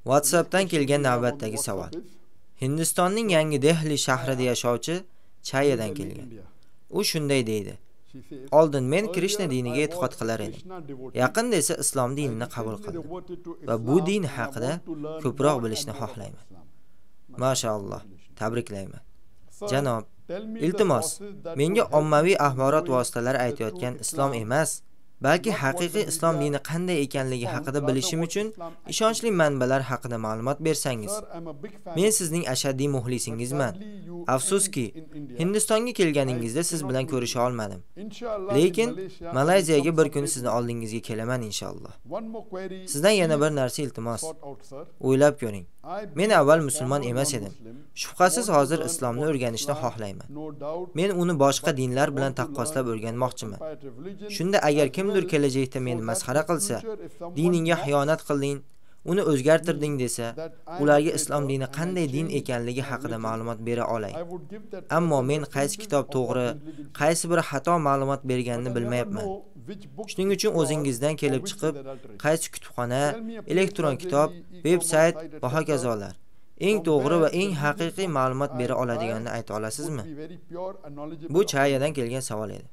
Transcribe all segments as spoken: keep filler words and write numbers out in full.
WhatsAppdan kelgan navbatdagi savol. Hindistonning yangi Dehli shahrida yashovchi Chayadan kelgan. U shunday deydi: Oldin men Krishna diniga e'tiqod qilar edim. Yaqinda esa islom dinini qabul qildim va bu din haqida ko'proq bilishni xohlayman. Mashaalloh, tabriklayman. Janob, iltimos, menga ommaviy axborot vositalari aytayotgan islom emas, balki haqiqiy islom dini qanday ekanligi haqida bilishim uchun ishonchli manbalar haqida ma'lumot bersangiz. Men sizning ashaddiy muxlisingizman. Afsuski, Hindistonga kelganingizda siz bilan ko'risha olmadim. Lekin Malayziyaga bir kun sizni oldingizga kelaman inshaalloh. Sizdan yana bir narsa iltimos. O'ylab ko'ring. Men avval musulmon emas edim. Shubhasiz hozir islomni o'rganishni xohlayman. Men uni boshqa dinlar bilan taqqoslab o'rganmoqchiman. Shunda agar kimdir kelajakda meni masxara qilsa, diningga xiyonat qilding, uni o'zgartirding desa, ularga islom dini qanday din ekanligi haqida ma'lumot bera olay. Ammo men qaysi kitob to'g'ri, qaysi biri xato ma'lumot berganini bilmayapman. Shuning uchun o'zingizdan kelib chiqib, qaysi kutubxona, elektron kitob, veb-sayt va hokazolar eng to'g'ri va eng haqiqiy ma'lumot bera oladiganini ayta olasizmi? Bu Chayadan kelgan savol edi.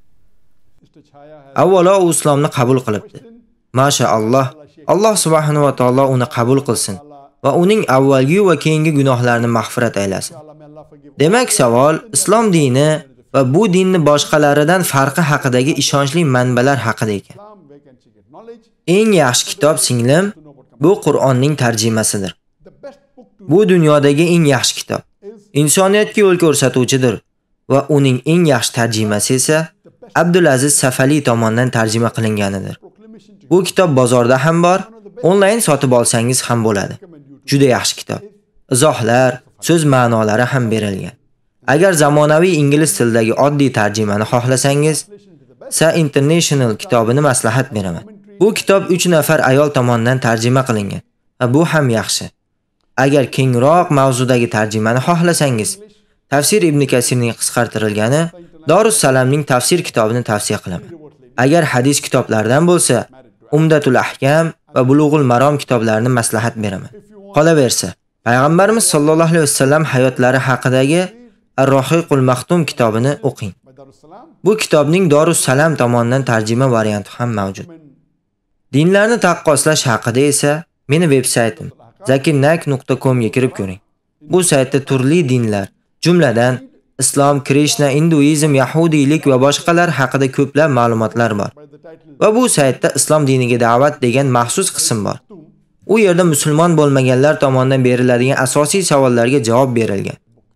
Avvalo u islomni qabul qilibdi. Mashaalloh, Alloh subhanahu va taolo uni qabul qilsin va uning avvalgi va keyingi gunohlarini mag'firat aylasin. Demak, savol islom dini va bu dinni boshqalaridan farqi haqidagi ishonchli manbalar haqida ekan. Eng yaxshi kitob singlim, bu Qur'onning tarjimasidir. Bu dunyodagi eng yaxshi kitob. Insoniyatga yo'l ko'rsatuvchidir va uning eng yaxshi tarjimasi esa Abdulaziz Safali tomonidan tarjima qilinganidir. Bu kitob bozorda ham bor, onlayn sotib olsangiz ham bo'ladi. Juda yaxshi kitob. Izohlar, so'z ma'nolari ham berilgan. Agar zamonaviy ingliz tilidagi oddiy tarjimani xohlasangiz, Sa International kitobini maslahat beraman. Bu kitob uch nafar ayol tomonidan tarjima qilingan va bu ham yaxshi. Agar kengroq mavzudagi tarjimani xohlasangiz, Tafsir Ibn Kasirning qisqartirilgani Dorus Salamning tafsir kitobini tavsiya qilaman. Agar hadis kitoblaridan bo'lsa, Umdatul Ahkam va Bulughul Marom kitoblarini maslahat beraman. Qolaversa, Payg'ambarimiz sollallohu alayhi vasallam hayotlari haqidagi Ar-Rohiqul Maxtum kitobini o'qing. Bu kitobning Dorus Salam tomonidan tarjima varianti ham mavjud. Dinlarni taqqoslash haqida esa meni veb-saytim zakirnak nuqta com ga kirib ko'ring. Bu saytda turli dinlar, jumladan Islom, Krishna, Hinduizm, Yahudiylik va boshqalar haqida ko'plab ma'lumotlar bor. Va bu saytda islom diniga da'vat degan maxsus qism bor. U yerda musulmon bo'lmaganlar tomonidan beriladigan asosiy savollarga javob berilgan.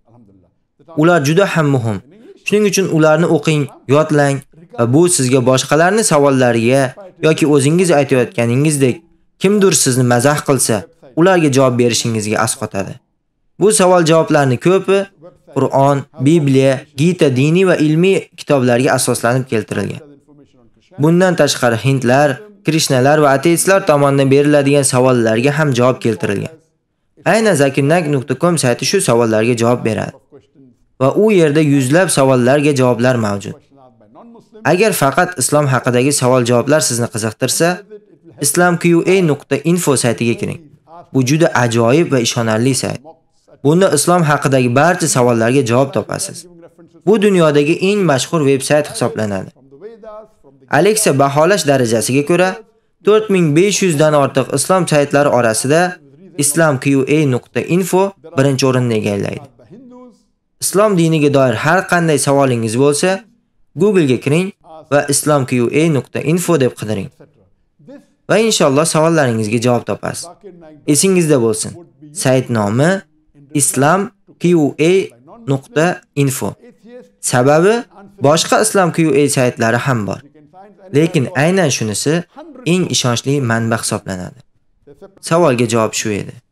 Ular juda ham muhim. Shuning uchun ularni o'qing, yodlang va bu sizga boshqalarning savollariga yoki o'zingiz aytayotganingizdek kimdir sizni mazax qilsa, ularga javob berishingizga asqotadi. Bu savol-javoblarning ko'pi Qur'on, Bibliya, Gita diniy va ilmiy kitoblarga asoslanib keltirilgan. Bundan tashqari hindlar, krishnalar va ateistlar tomonidan beriladigan savollarga ham javob keltirilgan. Aynan zakirnak nuqta com sayti shu savollarga javob beradi. Va u yerda yuzlab savollarga javoblar mavjud. Agar faqat islom haqidagi savol-javoblar sizni qiziqtirsa, islam q a nuqta info saytiga kiring. Bu juda ajoyib va ishonarli sayt. Bunda islom haqidagi barcha savollarga javob topasiz. Bu dunyodagi eng mashhur veb-sayt hisoblanadi. Alexa baholash darajasiga ko'ra to'rt ming besh yuz dan ortiq islom saytlari orasida islam q a nuqta info birinchi o'rinni egallaydi. Islom diniga doir har qanday savolingiz bo'lsa, Google ga kiring va islam q a nuqta info deb qidiring. Va inshaalloh savollaringizga javob topasiz. Esingizda bo'lsin. Sayt nomi islam q a nuqta info. Sababi boshqa islom q a saytlari ham bor. Lekin aynan shunisi eng ishonchli manba hisoblanadi. Savolga javob shu edi.